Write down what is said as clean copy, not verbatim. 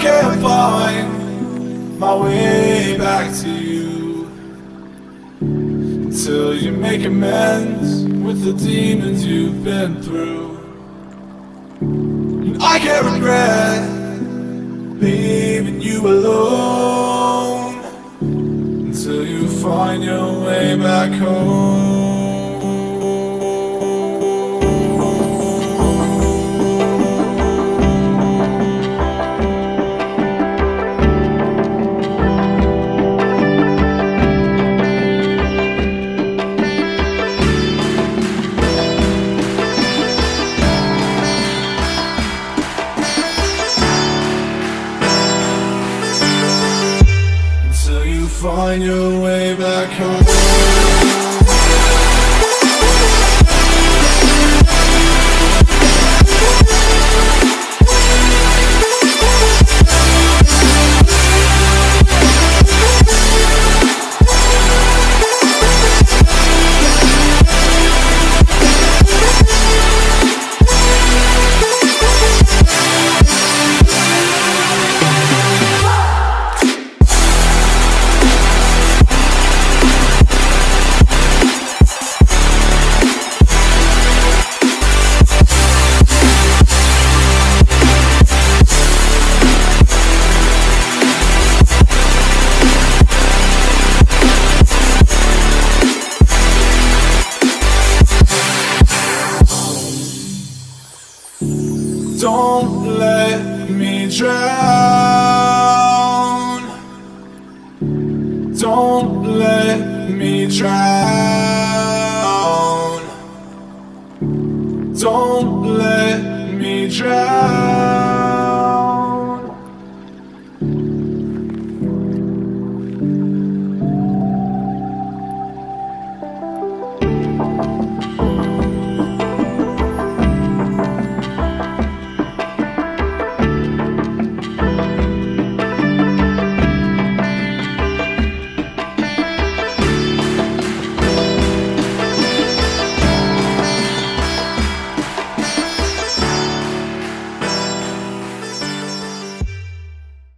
can't find my way back to you until you make amends with the demons you've been through. And I can't regret leaving you alone until you find your way back home. Find your way back home. Don't let me drown. Don't let me drown. Don't let me drown.